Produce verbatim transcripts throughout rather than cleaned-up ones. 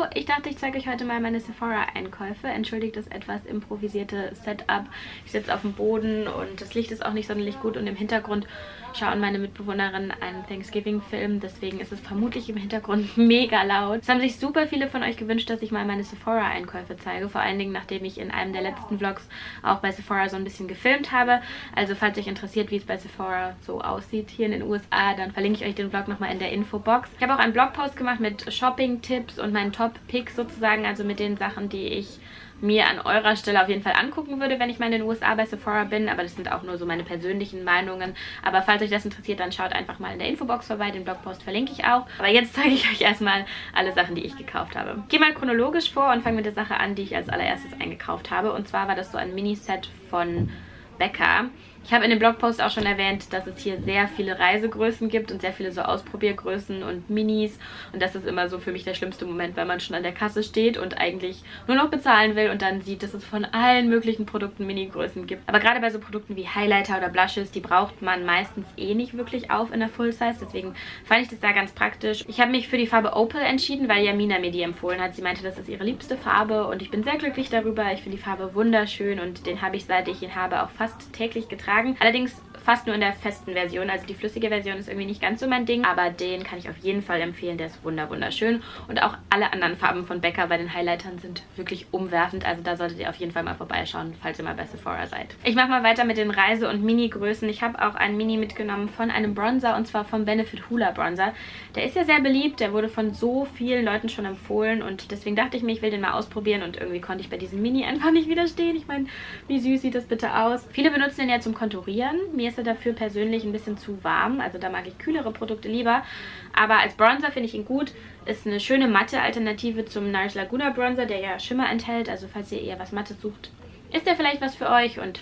Hallo, ich dachte, ich zeige euch heute mal meine Sephora-Einkäufe. Entschuldigt das etwas improvisierte Setup. Ich sitze auf dem Boden und das Licht ist auch nicht sonderlich gut und im Hintergrund schauen meine Mitbewohnerinnen einen Thanksgiving-Film. Deswegen ist es vermutlich im Hintergrund mega laut. Es haben sich super viele von euch gewünscht, dass ich mal meine Sephora-Einkäufe zeige. Vor allen Dingen, nachdem ich in einem der letzten Vlogs auch bei Sephora so ein bisschen gefilmt habe. Also falls euch interessiert, wie es bei Sephora so aussieht hier in den U S A, dann verlinke ich euch den Vlog nochmal in der Infobox. Ich habe auch einen Blogpost gemacht mit Shopping-Tipps und meinen Top-Picks sozusagen, also mit den Sachen, die ich mir an eurer Stelle auf jeden Fall angucken würde, wenn ich mal in den U S A bei Sephora bin. Aber das sind auch nur so meine persönlichen Meinungen. Aber falls euch das interessiert, dann schaut einfach mal in der Infobox vorbei. Den Blogpost verlinke ich auch. Aber jetzt zeige ich euch erstmal alle Sachen, die ich gekauft habe. Ich gehe mal chronologisch vor und fange mit der Sache an, die ich als allererstes eingekauft habe. Und zwar war das so ein Miniset von Becca. Ich habe in dem Blogpost auch schon erwähnt, dass es hier sehr viele Reisegrößen gibt und sehr viele so Ausprobiergrößen und Minis. Und das ist immer so für mich der schlimmste Moment, weil man schon an der Kasse steht und eigentlich nur noch bezahlen will und dann sieht, dass es von allen möglichen Produkten Mini-Größen gibt. Aber gerade bei so Produkten wie Highlighter oder Blushes, die braucht man meistens eh nicht wirklich auf in der Full Size. Deswegen fand ich das da ganz praktisch. Ich habe mich für die Farbe Opal entschieden, weil Jamina mir die empfohlen hat. Sie meinte, das ist ihre liebste Farbe und ich bin sehr glücklich darüber. Ich finde die Farbe wunderschön und den habe ich, seit ich ihn habe, auch fast täglich getragen. Allerdings fast nur in der festen Version, also die flüssige Version ist irgendwie nicht ganz so mein Ding, aber den kann ich auf jeden Fall empfehlen, der ist wunder wunderschön und auch alle anderen Farben von Becca bei den Highlightern sind wirklich umwerfend, also da solltet ihr auf jeden Fall mal vorbeischauen, falls ihr mal bei Sephora seid. Ich mache mal weiter mit den Reise- und Mini-Größen. Ich habe auch einen Mini mitgenommen von einem Bronzer und zwar vom Benefit Hoola Bronzer. Der ist ja sehr beliebt, der wurde von so vielen Leuten schon empfohlen und deswegen dachte ich mir, ich will den mal ausprobieren und irgendwie konnte ich bei diesem Mini einfach nicht widerstehen. Ich meine, wie süß sieht das bitte aus? Viele benutzen den ja zum Konturieren. Mir ist er dafür persönlich ein bisschen zu warm, also da mag ich kühlere Produkte lieber, aber als Bronzer finde ich ihn gut. Ist eine schöne matte Alternative zum Nars Laguna Bronzer, der ja Schimmer enthält, also falls ihr eher was Mattes sucht, ist der vielleicht was für euch und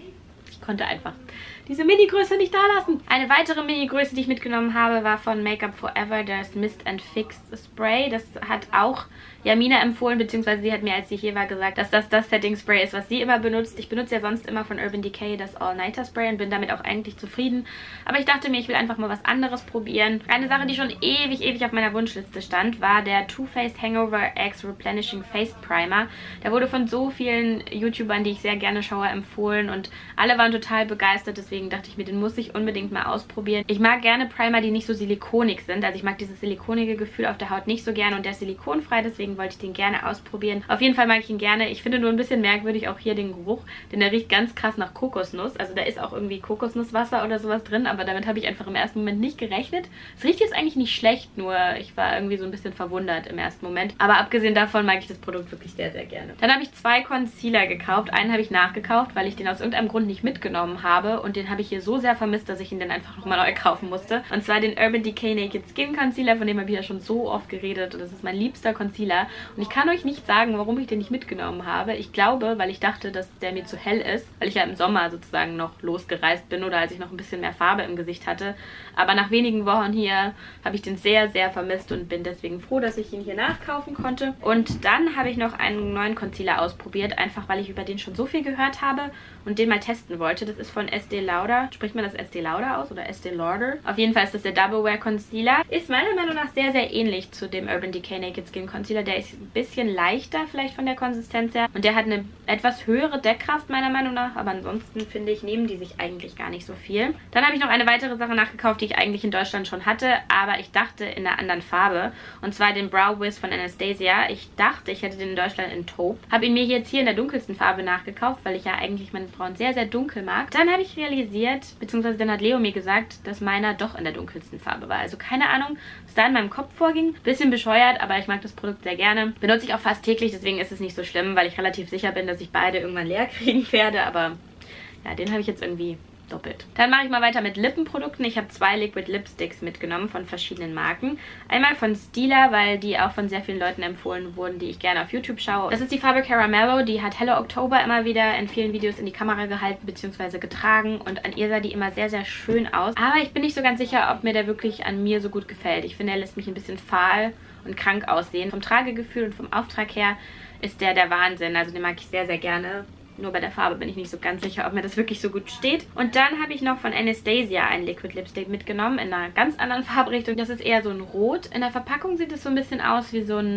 ich konnte einfach diese Mini-Größe nicht da lassen. Eine weitere Mini-Größe, die ich mitgenommen habe, war von Make Up For Ever, das Mist and Fix Spray. Das hat auch Jamina empfohlen, beziehungsweise sie hat mir, als sie hier war, gesagt, dass das das Setting-Spray ist, was sie immer benutzt. Ich benutze ja sonst immer von Urban Decay das All-Nighter-Spray und bin damit auch eigentlich zufrieden. Aber ich dachte mir, ich will einfach mal was anderes probieren. Eine Sache, die schon ewig, ewig auf meiner Wunschliste stand, war der Too Faced Hangover X Replenishing Face Primer. Der wurde von so vielen YouTubern, die ich sehr gerne schaue, empfohlen und alle waren total begeistert, deswegen Deswegen dachte ich mir, den muss ich unbedingt mal ausprobieren. Ich mag gerne Primer, die nicht so silikonig sind. Also ich mag dieses silikonige Gefühl auf der Haut nicht so gerne und der ist silikonfrei, deswegen wollte ich den gerne ausprobieren. Auf jeden Fall mag ich ihn gerne. Ich finde nur ein bisschen merkwürdig auch hier den Geruch, denn der riecht ganz krass nach Kokosnuss. Also da ist auch irgendwie Kokosnusswasser oder sowas drin, aber damit habe ich einfach im ersten Moment nicht gerechnet. Es riecht jetzt eigentlich nicht schlecht, nur ich war irgendwie so ein bisschen verwundert im ersten Moment. Aber abgesehen davon mag ich das Produkt wirklich sehr, sehr gerne. Dann habe ich zwei Concealer gekauft. Einen habe ich nachgekauft, weil ich den aus irgendeinem Grund nicht mitgenommen habe und den habe ich hier so sehr vermisst, dass ich ihn dann einfach nochmal neu kaufen musste. Und zwar den Urban Decay Naked Skin Concealer, von dem habe ich ja schon so oft geredet und das ist mein liebster Concealer. Und ich kann euch nicht sagen, warum ich den nicht mitgenommen habe. Ich glaube, weil ich dachte, dass der mir zu hell ist, weil ich ja im Sommer sozusagen noch losgereist bin oder als ich noch ein bisschen mehr Farbe im Gesicht hatte. Aber nach wenigen Wochen hier habe ich den sehr, sehr vermisst und bin deswegen froh, dass ich ihn hier nachkaufen konnte. Und dann habe ich noch einen neuen Concealer ausprobiert, einfach weil ich über den schon so viel gehört habe und den mal testen wollte. Das ist von Estee Lauder. Spricht man das Estee Lauder aus oder Estee Lauder? Auf jeden Fall ist das der Double Wear Concealer. Ist meiner Meinung nach sehr, sehr ähnlich zu dem Urban Decay Naked Skin Concealer. Der ist ein bisschen leichter vielleicht von der Konsistenz her. Und der hat eine etwas höhere Deckkraft meiner Meinung nach. Aber ansonsten finde ich, nehmen die sich eigentlich gar nicht so viel. Dann habe ich noch eine weitere Sache nachgekauft, die ich eigentlich in Deutschland schon hatte. Aber ich dachte in einer anderen Farbe. Und zwar den Brow Wiz von Anastasia. Ich dachte, ich hätte den in Deutschland in Taupe. Habe ihn mir jetzt hier in der dunkelsten Farbe nachgekauft, weil ich ja eigentlich meine Brauen sehr, sehr dunkel mag. Dann habe ich realisiert, beziehungsweise dann hat Leo mir gesagt, dass meiner doch in der dunkelsten Farbe war. Also keine Ahnung, was da in meinem Kopf vorging. Bisschen bescheuert, aber ich mag das Produkt sehr gerne. Benutze ich auch fast täglich, deswegen ist es nicht so schlimm, weil ich relativ sicher bin, dass ich beide irgendwann leer kriegen werde. Aber ja, den habe ich jetzt irgendwie doppelt. Dann mache ich mal weiter mit Lippenprodukten. Ich habe zwei Liquid Lipsticks mitgenommen von verschiedenen Marken. Einmal von Stila, weil die auch von sehr vielen Leuten empfohlen wurden, die ich gerne auf YouTube schaue. Das ist die Farbe Caramello. Die hat Hello October immer wieder in vielen Videos in die Kamera gehalten bzw. getragen und an ihr sah die immer sehr, sehr schön aus. Aber ich bin nicht so ganz sicher, ob mir der wirklich an mir so gut gefällt. Ich finde, er lässt mich ein bisschen fahl und krank aussehen. Vom Tragegefühl und vom Auftrag her ist der der Wahnsinn. Also den mag ich sehr, sehr gerne. Nur bei der Farbe bin ich nicht so ganz sicher, ob mir das wirklich so gut steht. Und dann habe ich noch von Anastasia einen Liquid Lipstick mitgenommen in einer ganz anderen Farbrichtung. Das ist eher so ein Rot. In der Verpackung sieht es so ein bisschen aus wie so ein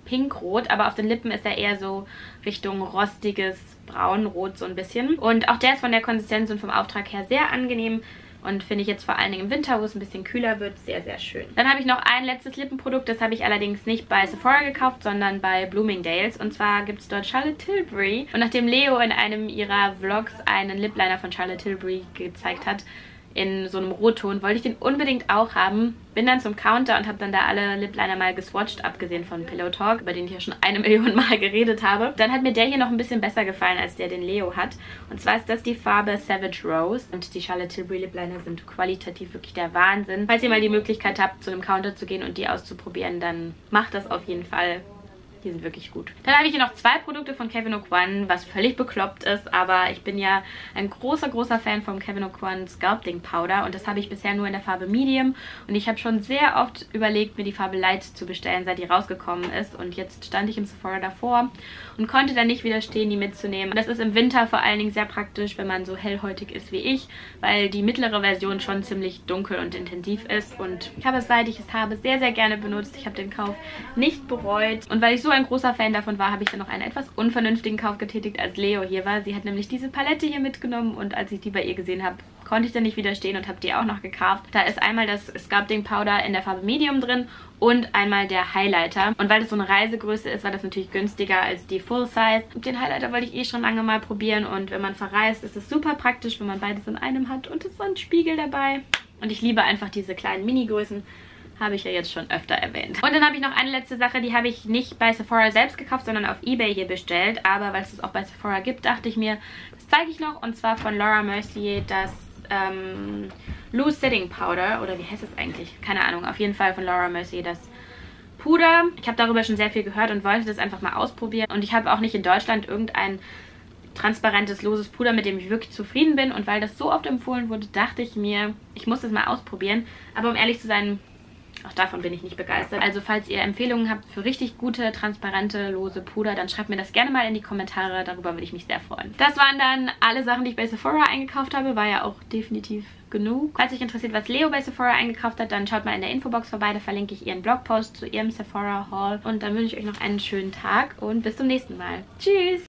pinkrot, aber auf den Lippen ist er eher so Richtung rostiges Braunrot so ein bisschen. Und auch der ist von der Konsistenz und vom Auftrag her sehr angenehm. Und finde ich jetzt vor allen Dingen im Winter, wo es ein bisschen kühler wird, sehr, sehr schön. Dann habe ich noch ein letztes Lippenprodukt. Das habe ich allerdings nicht bei Sephora gekauft, sondern bei Bloomingdale's. Und zwar gibt es dort Charlotte Tilbury. Und nachdem Leo in einem ihrer Vlogs einen Lip Liner von Charlotte Tilbury gezeigt hat, in so einem Rotton, wollte ich den unbedingt auch haben. Bin dann zum Counter und habe dann da alle Lip Liner mal geswatcht, abgesehen von Pillow Talk, über den ich ja schon eine Million Mal geredet habe. Dann hat mir der hier noch ein bisschen besser gefallen, als der, den Leo hat. Und zwar ist das die Farbe Savage Rose. Und die Charlotte Tilbury Lip Liner sind qualitativ wirklich der Wahnsinn. Falls ihr mal die Möglichkeit habt, zu einem Counter zu gehen und die auszuprobieren, dann macht das auf jeden Fall. Die sind wirklich gut. Dann habe ich hier noch zwei Produkte von Kevyn Aucoin, was völlig bekloppt ist, aber ich bin ja ein großer, großer Fan vom Kevyn Aucoin Sculpting Powder und das habe ich bisher nur in der Farbe Medium und ich habe schon sehr oft überlegt, mir die Farbe Light zu bestellen, seit die rausgekommen ist und jetzt stand ich im Sephora davor und konnte dann nicht widerstehen, die mitzunehmen. Das ist im Winter vor allen Dingen sehr praktisch, wenn man so hellhäutig ist wie ich, weil die mittlere Version schon ziemlich dunkel und intensiv ist und ich habe es, seit ich es habe, sehr, sehr gerne benutzt. Ich habe den Kauf nicht bereut und weil ich so ein großer Fan davon war, habe ich dann noch einen etwas unvernünftigen Kauf getätigt, als Leo hier war. Sie hat nämlich diese Palette hier mitgenommen und als ich die bei ihr gesehen habe, konnte ich dann nicht widerstehen und habe die auch noch gekauft. Da ist einmal das Sculpting Powder in der Farbe Medium drin und einmal der Highlighter. Und weil das so eine Reisegröße ist, war das natürlich günstiger als die Full Size. Den Highlighter wollte ich eh schon lange mal probieren und wenn man verreist, ist es super praktisch, wenn man beides in einem hat und es ist so ein Spiegel dabei. Und ich liebe einfach diese kleinen Mini-Größen. Habe ich ja jetzt schon öfter erwähnt. Und dann habe ich noch eine letzte Sache, die habe ich nicht bei Sephora selbst gekauft, sondern auf eBay hier bestellt. Aber weil es das auch bei Sephora gibt, dachte ich mir, das zeige ich noch. Und zwar von Laura Mercier das ähm, Loose Setting Powder. Oder wie heißt es eigentlich? Keine Ahnung. Auf jeden Fall von Laura Mercier das Puder. Ich habe darüber schon sehr viel gehört und wollte das einfach mal ausprobieren. Und ich habe auch nicht in Deutschland irgendein transparentes, loses Puder, mit dem ich wirklich zufrieden bin. Und weil das so oft empfohlen wurde, dachte ich mir, ich muss das mal ausprobieren. Aber um ehrlich zu sein, auch davon bin ich nicht begeistert. Also falls ihr Empfehlungen habt für richtig gute, transparente, lose Puder, dann schreibt mir das gerne mal in die Kommentare. Darüber würde ich mich sehr freuen. Das waren dann alle Sachen, die ich bei Sephora eingekauft habe. War ja auch definitiv genug. Falls euch interessiert, was Leo bei Sephora eingekauft hat, dann schaut mal in der Infobox vorbei. Da verlinke ich ihren Blogpost zu ihrem Sephora Haul. Und dann wünsche ich euch noch einen schönen Tag und bis zum nächsten Mal. Tschüss!